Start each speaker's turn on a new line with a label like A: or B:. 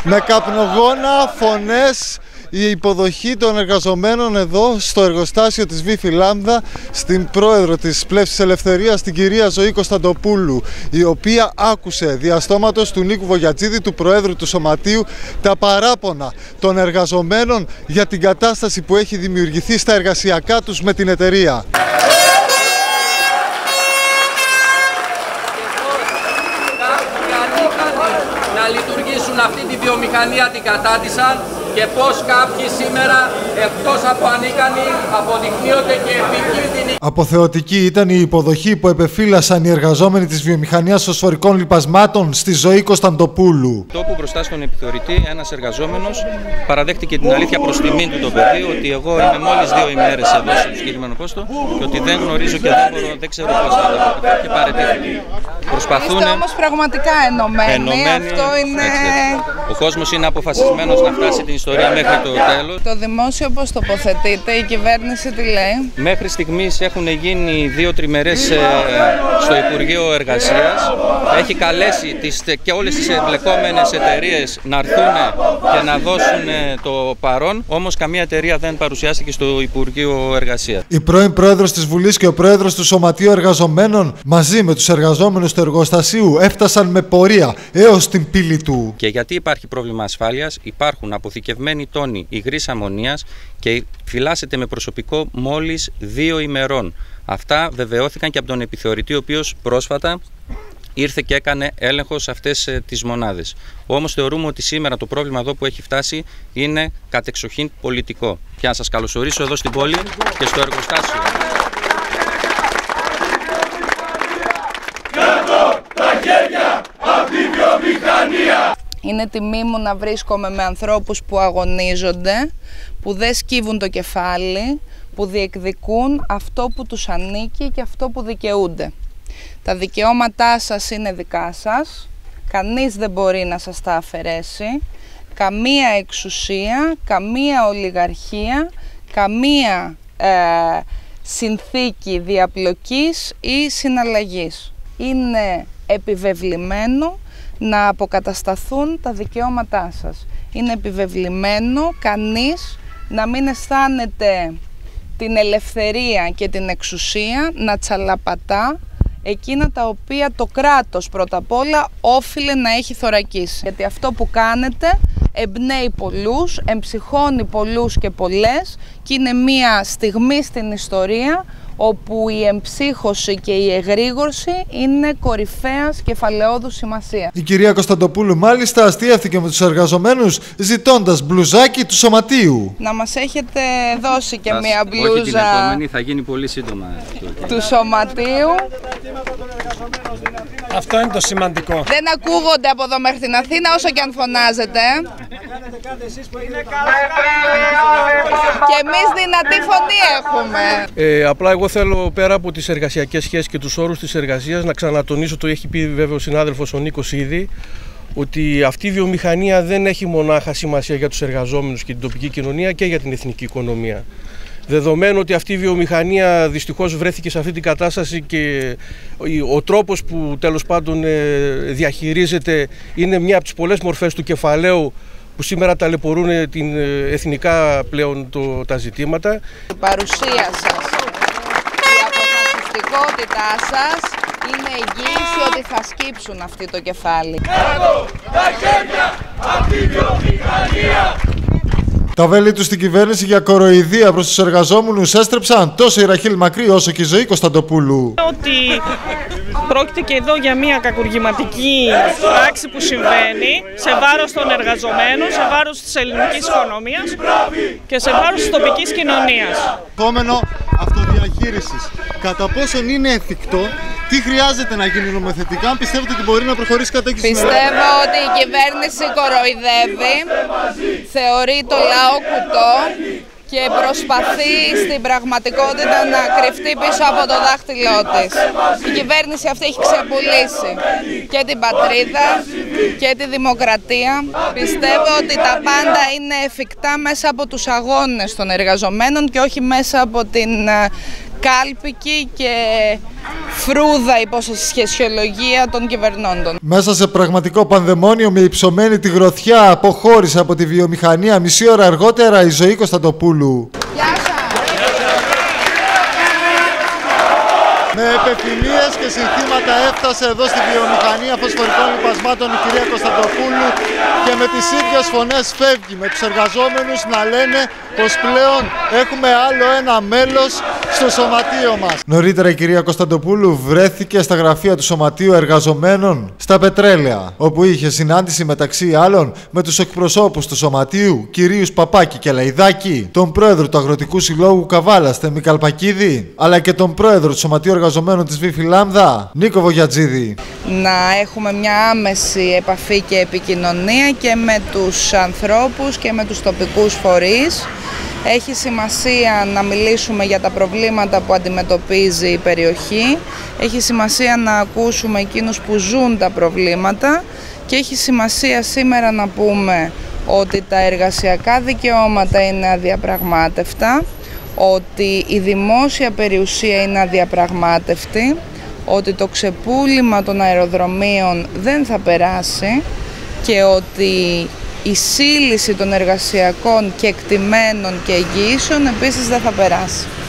A: Με καπνογόνα, φωνές, η υποδοχή των εργαζομένων εδώ στο εργοστάσιο της Β' Λάμδα στην πρόεδρο της Πλεύσης Ελευθερίας, την κυρία Ζωή Κωνσταντοπούλου, η οποία άκουσε διαστόματος του Νίκου Βογιατζίδη, του προέδρου του Σωματείου, τα παράπονα των εργαζομένων για την κατάσταση που έχει δημιουργηθεί στα εργασιακά τους με την εταιρεία.
B: Να λειτουργήσουν αυτή τη βιομηχανία, την κατάτησαν, και πως κάποιοι σήμερα, εκτός από ανίκανοι, αποδεικνύονται και επικίνδυνοι.
A: Αποθεωτική ήταν η υποδοχή που επεφύλασαν οι εργαζόμενοι της βιομηχανίας φωσφορικών λιπασμάτων στη Ζωή Κωνσταντοπούλου.
C: Τόπου μπροστά στον επιθεωρητή, ένας εργαζόμενος παραδέχτηκε την αλήθεια προς τιμήν του το παιδί, ότι εγώ είμαι μόλις 2 ημέρες εδώ στο συγκεκριμένο πόστο και ότι δεν γνωρίζω και δεν ξέρω πώς θα το πω, και παραιτήθηκε. Προσπαθούν.
D: Είστε όμως πραγματικά ενωμένοι. Αυτό είναι.
C: Ο κόσμος είναι αποφασισμένος να φτάσει την ιστορία μέχρι το τέλος.
D: Το δημόσιο πώς τοποθετείται, η κυβέρνηση τι λέει?
C: Μέχρι στιγμής έχουν γίνει 2 τριμερές στο Υπουργείο Εργασίας. Έχει καλέσει και όλες τις εμπλεκόμενες εταιρείες να έρθουν και να δώσουν το παρόν. Όμως καμία εταιρεία δεν παρουσιάστηκε στο Υπουργείο Εργασίας.
A: Η πρώην πρόεδρος της Βουλής και ο πρόεδρος του Σωματείου Εργαζομένων μαζί με τους εργαζόμενους του εργοστασίου έφτασαν με πορεία έως την πύλη του.
C: Και γιατί υπάρχει πρόβλημα ασφάλειας, υπάρχουν αποθηκευμένοι τόνοι υγρής αμμονίας και φυλάσσεται με προσωπικό μόλις 2 ημερών. Αυτά βεβαιώθηκαν και από τον επιθεωρητή, ο οποίος πρόσφατα ήρθε και έκανε έλεγχο σε αυτές τις μονάδες. Όμως θεωρούμε ότι σήμερα το πρόβλημα εδώ που έχει φτάσει είναι κατεξοχήν πολιτικό. Και να σας καλωσορίσω εδώ στην πόλη και στο εργοστάσιο.
D: Είναι τιμή μου να βρίσκομαι με ανθρώπους που αγωνίζονται, που δεν σκύβουν το κεφάλι, που διεκδικούν αυτό που τους ανήκει και αυτό που δικαιούνται. Τα δικαιώματά σας είναι δικά σας, κανείς δεν μπορεί να σας τα αφαιρέσει, καμία εξουσία, καμία ολιγαρχία, καμία συνθήκη διαπλοκής ή συναλλαγής. Είναι επιβεβλημένο να αποκατασταθούν τα δικαιώματά σας. Είναι επιβεβλημένο κανείς να μην αισθάνεται την ελευθερία και την εξουσία να τσαλαπατά εκείνα τα οποία το κράτος πρώτα απ' όλα όφιλε να έχει θωρακίσει. Γιατί αυτό που κάνετε εμπνέει πολλούς, εμψυχώνει πολλούς και πολλές και είναι μια στιγμή στην ιστορία όπου η εμψύχωση και η εγρήγορση είναι κορυφαίας κεφαλαιόδους σημασία.
A: Η κυρία Κωνσταντοπούλου μάλιστα αστείευθηκε με τους εργαζομένους ζητώντας μπλουζάκι του Σωματείου.
D: Να μας έχετε δώσει και μία μπλούζα.
C: Όχι την επόμενη, θα γίνει πολύ σύντομα.
D: Του Σωματείου.
E: Αυτό είναι το σημαντικό.
D: Δεν ακούγονται από εδώ μέχρι την Αθήνα όσο και αν φωνάζετε. Και εμείς δυνατή φωνή έχουμε.
E: Απλά εγώ θέλω πέρα από τις εργασιακές σχέσεις και τους όρους της εργασίας να ξανατονίσω, το έχει πει βέβαια ο συνάδελφος ο Νίκος ήδη, ότι αυτή η βιομηχανία δεν έχει μονάχα σημασία για τους εργαζόμενους και την τοπική κοινωνία και για την εθνική οικονομία. Δεδομένου ότι αυτή η βιομηχανία δυστυχώς βρέθηκε σε αυτή την κατάσταση και ο τρόπος που τέλος πάντων διαχειρίζεται είναι μια από τις πολλές μορφές του κεφαλαίου που σήμερα ταλαιπωρούν την εθνικά πλέον τα ζητήματα.
D: Η παρουσία σας, η αποφασιστικότητά σας είναι εγγύηση ότι θα σκύψουν αυτή το κεφάλι.
F: Κάτω τα χέρια από τη βιομηχανία!
A: Τα βέλη του στην κυβέρνηση για κοροϊδία προς τους εργαζόμενους έστρεψαν τόσο η Ραχήλ Μακρύ όσο και η Ζωή Κωνσταντοπούλου.
G: Ότι πρόκειται και εδώ για μια κακουργηματική πράξη που συμβαίνει σε βάρος των εργαζομένων, σε βάρος της ελληνικής οικονομίας και σε βάρος της τοπικής κοινωνίας.
A: Επόμενο αυτοδιαχείρισης. Κατά πόσον είναι εφικτό, τι χρειάζεται να γίνει νομοθετικά, αν πιστεύετε ότι μπορεί να προχωρήσει κατά εκεί?
D: Πιστεύω ότι η κυβέρνηση κοροϊδεύει, θεωρεί το λαό κουτό και προσπαθεί στην πραγματικότητα να κρυφτεί πίσω από το δάχτυλό της. Η κυβέρνηση αυτή έχει ξεπουλήσει και την πατρίδα και τη δημοκρατία. Πιστεύω ότι τα πάντα είναι εφικτά μέσα από τους αγώνες των εργαζομένων και όχι μέσα από την κάλπικη και φρούδα υποσχεσιολογία των κυβερνώντων.
A: Μέσα σε πραγματικό πανδαιμόνιο με υψωμένη τη γροθιά αποχώρησε από τη βιομηχανία μισή ώρα αργότερα η Ζωή Κωνσταντοπούλου. Με επεφημίες και συνθήματα έφτασε εδώ στη βιομηχανία φωσφορικών λιπασμάτων η κυρία Κωνσταντοπούλου και με τις ίδιες φωνές φεύγει με τους εργαζόμενους να λένε πως πλέον έχουμε άλλο ένα μέλος στο σωματείο μας. Νωρίτερα η κυρία Κωνσταντοπούλου βρέθηκε στα γραφεία του Σωματείου Εργαζομένων στα Πετρέλαια, όπου είχε συνάντηση μεταξύ άλλων με τους εκπροσώπους του Σωματείου, κυρίους Παπάκη και Λαϊδάκη, τον πρόεδρο του Αγροτικού Συλλόγου Καβάλας, Θέμη Καλπακίδη, αλλά και τον πρόεδρο του Σωματείου Εργαζομένων της Β' Λάμδα, Νίκο Βογιατζίδη.
D: Να έχουμε μια άμεση επαφή και επικοινωνία και με τους ανθρώπους και με τους τοπικούς φορείς. Έχει σημασία να μιλήσουμε για τα προβλήματα που αντιμετωπίζει η περιοχή. Έχει σημασία να ακούσουμε εκείνους που ζουν τα προβλήματα και έχει σημασία σήμερα να πούμε ότι τα εργασιακά δικαιώματα είναι αδιαπραγμάτευτα, ότι η δημόσια περιουσία είναι αδιαπραγμάτευτη, ότι το ξεπούλημα των αεροδρομίων δεν θα περάσει και ότι η σύλληση των εργασιακών κεκτημένων και εγγυήσεων επίσης δεν θα περάσει.